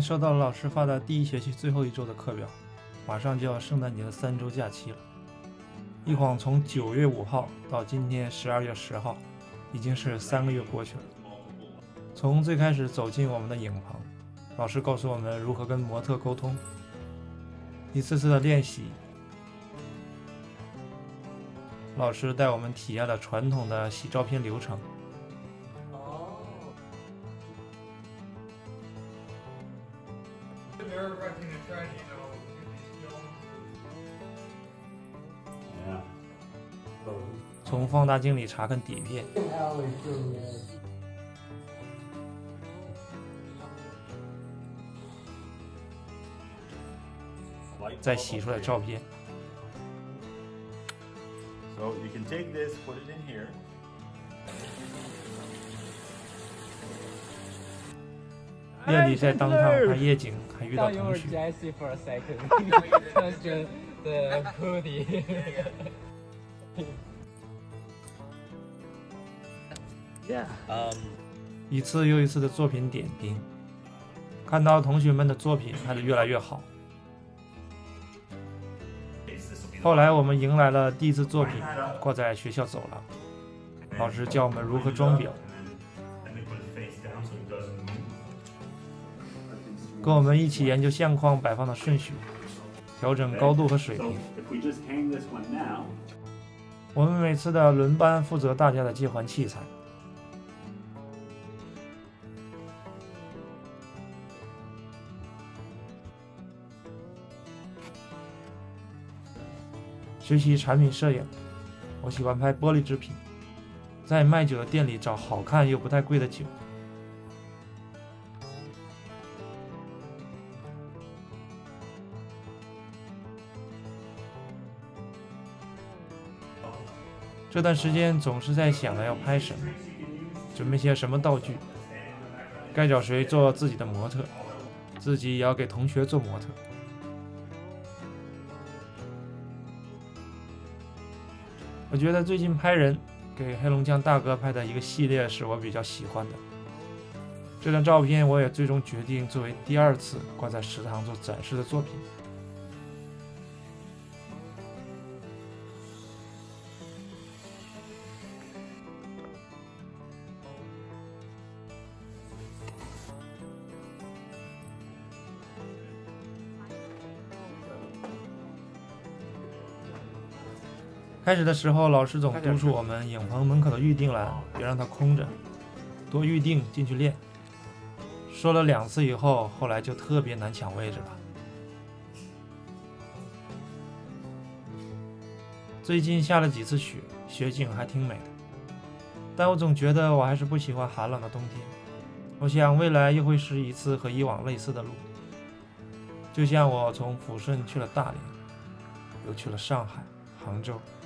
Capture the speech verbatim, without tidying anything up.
收到了老师发的第一学期最后一周的课表，马上就要圣诞节的三周假期了。一晃从九月五号到今天十二月十号，已经是三个月过去了。从最开始走进我们的影棚，老师告诉我们如何跟模特沟通，一次次的练习。老师带我们体验了传统的洗照片流程。从放大镜里查看底片，再洗出来照片。 So you can take this, put it in here. 夜里在当场拍夜景，还遇到同学。 Jesse for a second. Just the hoodie. Yeah. Um. 一次又一次的作品点评，看到同学们的作品拍得越来越好。后来我们迎来了第一次作品，挂在学校走廊。老师教我们如何装裱，跟我们一起研究相框摆放的顺序，调整高度和水平。我们每次的轮班负责大家的借还器材。学习产品摄影，我喜欢拍玻璃制品，在卖酒的店里找好看又不太贵的酒。这段时间总是在想着要拍什么，准备些什么道具，该找谁做自己的模特，自己也要给同学做模特。我觉得最近拍人给黑龙江大哥拍的一个系列是我比较喜欢的，这张照片我也最终决定作为第二次挂在食堂做展示的作品。开始的时候，老师总督促我们影棚门口的预定栏别让它空着，多预定进去练。说了两次以后，后来就特别难抢位置了。最近下了几次雪，雪景还挺美的，但我总觉得我还是不喜欢寒冷的冬天。我想未来又会是一次和以往类似的路，就像我从抚顺去了大连，又去了上海、杭州。